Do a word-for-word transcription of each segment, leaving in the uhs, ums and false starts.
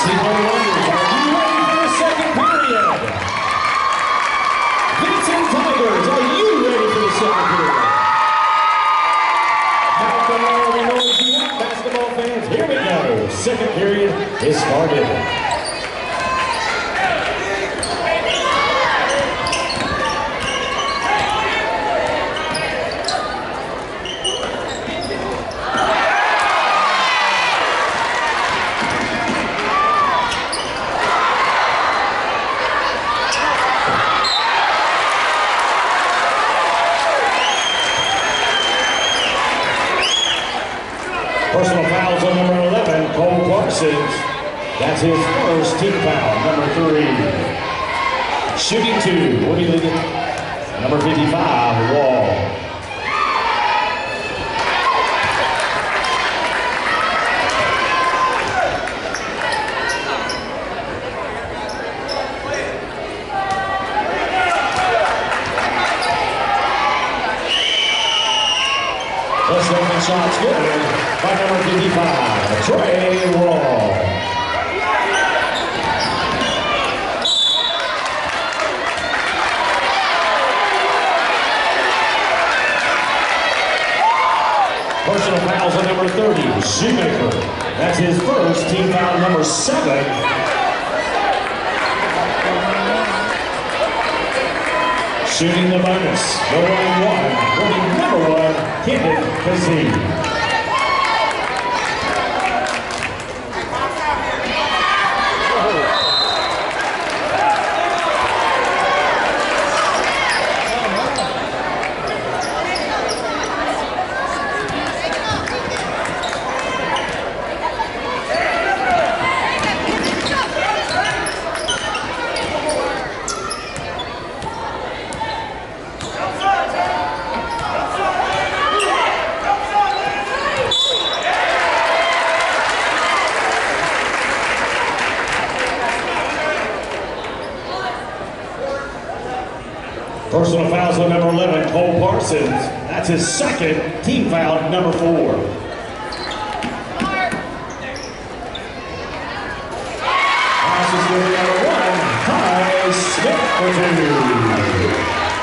second period? Vinson Tigers, are you ready for the second period? Now come on, we know if you want basketball fans. Here we go. Second period is started. Personal fouls on number eleven, Cole Parsons. That's his first team foul, number three. Shooting two, what do you think? Number fifty-five, Wall. First open shot's good by number fifty-five, Trey Wall. Personal fouls on number thirty, Shoemaker. That's his first team foul, number seven. Shooting the bonus, the one one, will be number one, Kendon Kazee. Personal fouls on number eleven, Cole Parsons. That's his second team foul, number four. Pass is going to number one, Ty Smith for two.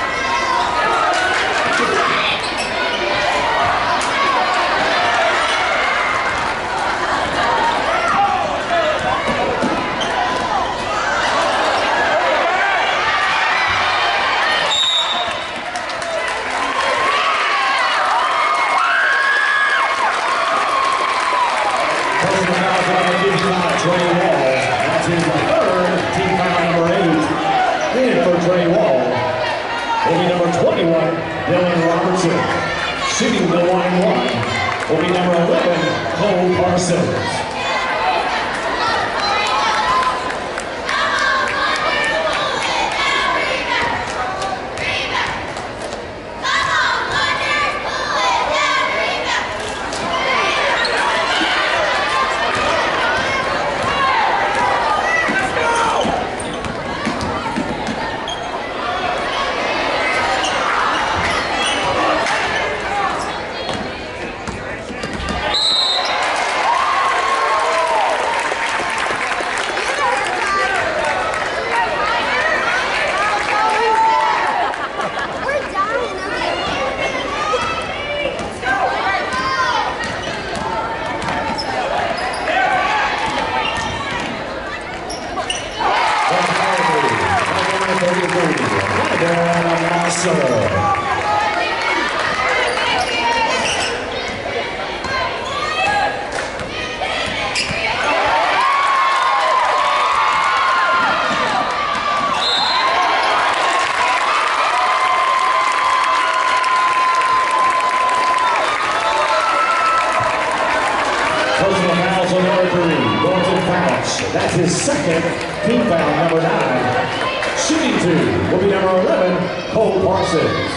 Trey Wall, that's his third team foul, number eight. In for Trey Wall will be number twenty-one, Dylan Robertson. Shooting the one one will be number eleven, Cole Parsons. That's his second team foul, number nine. Shooting two will be number eleven, Cole Parsons.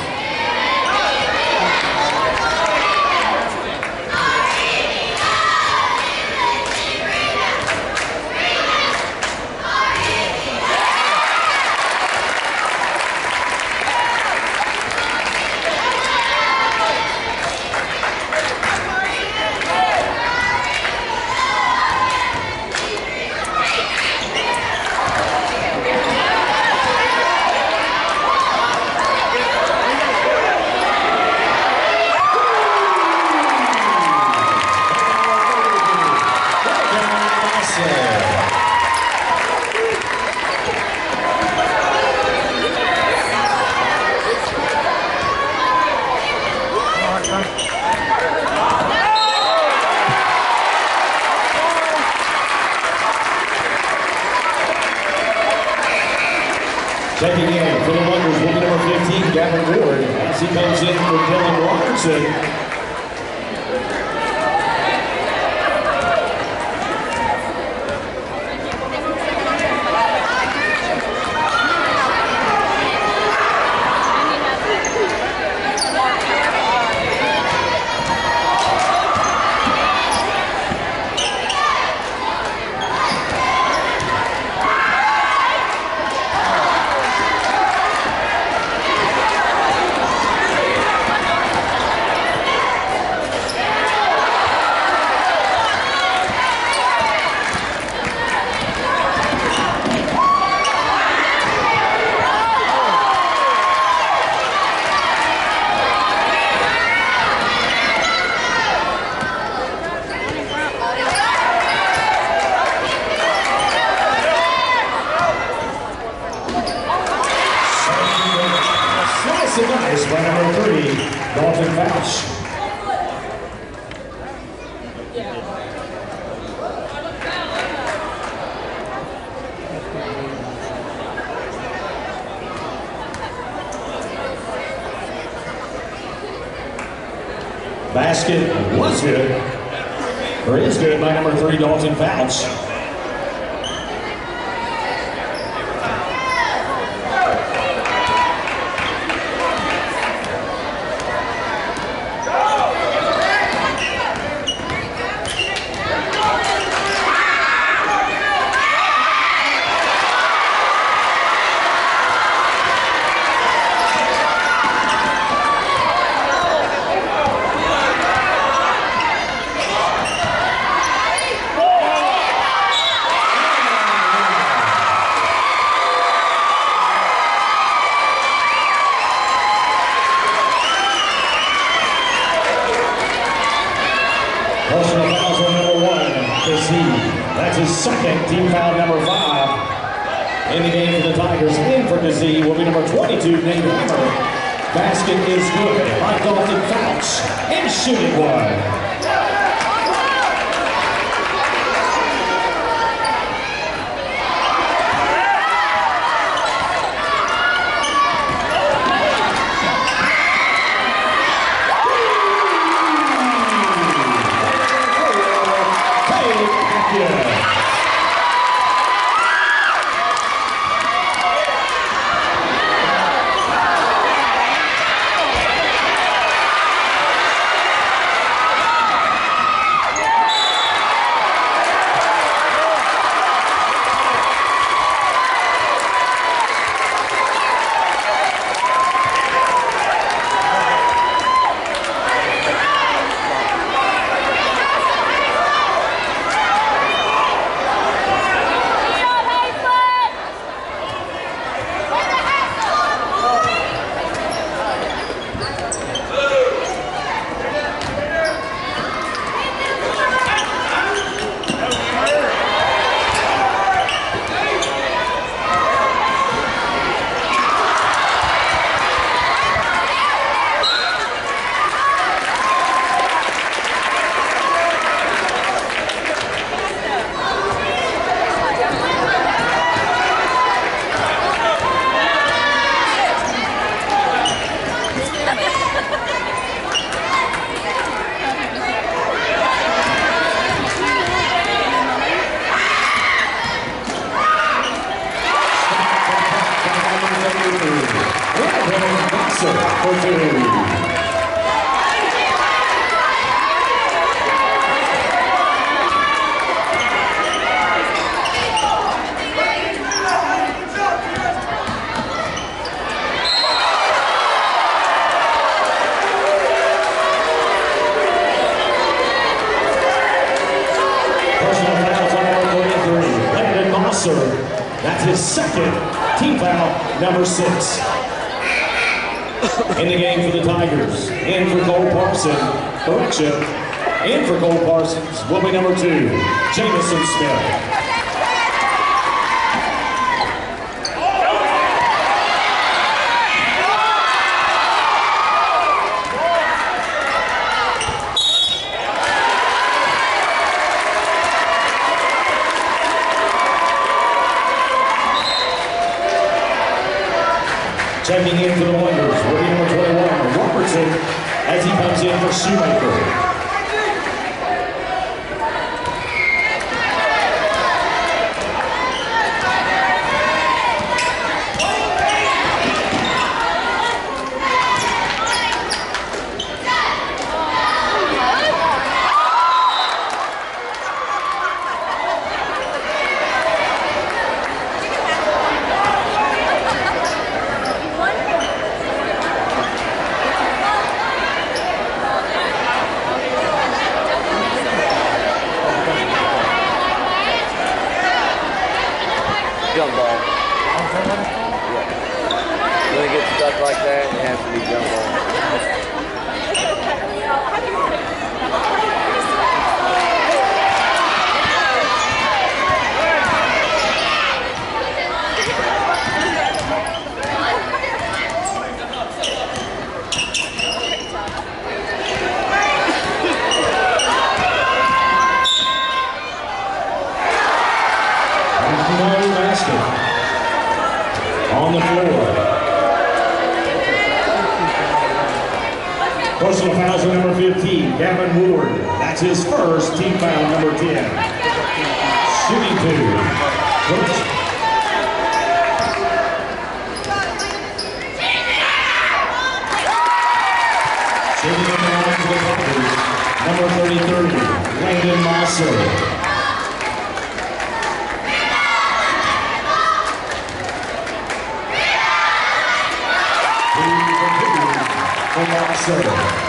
Checking in for the Wonders will be number fifteen, Gavin Ward, as he comes in for Dylan Robertson. Nice by number three, Dalton Fouch. Basket was good, or is good by number three, Dalton Fouch. Personal fouls on number one, Kazee. That's his second team foul, number five. In the game for the Tigers, in for Kazee will be number twenty-two, Nate Hammer. Basket is good by Dalton Fouch, and shooting one. For two. That's his second team foul, number six. In the game for the Tigers, in for Cole Parsons, correction, in for Cole Parsons will be number two, Jamison Smith. Checking in for the Wonders, will be number twenty-one, Robertson, as he comes in for Shoemaker. Jump ball. Yeah. When it gets stuck like that, it has to be jump ball. On the floor. Personal fouls on number fifteen, Gavin Ward. That's his first team foul, number ten. Shooting two. Coach. Shooting in the line to the Buckers, number thirty-three, Landon Mossel. Seven.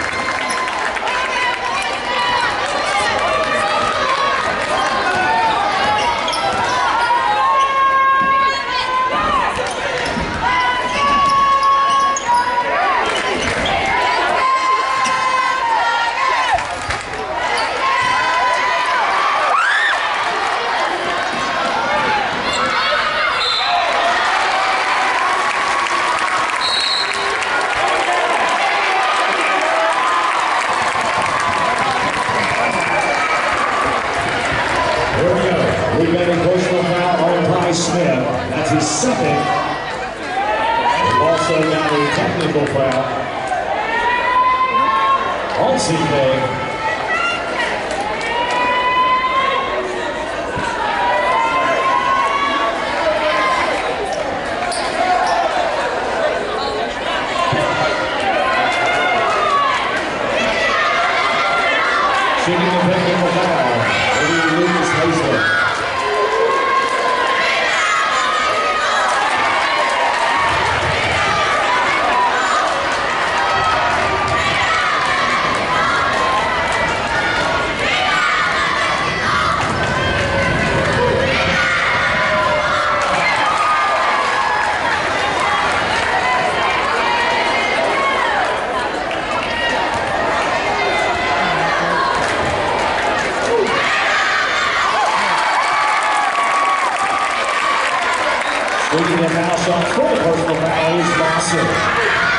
We've got a personal foul on Ty Smith. That's his second. We've also got a technical foul on C K. Shooting a technical foul. Over Lucas Hazlett. Leading the foul shot for the personal foul is Mossel.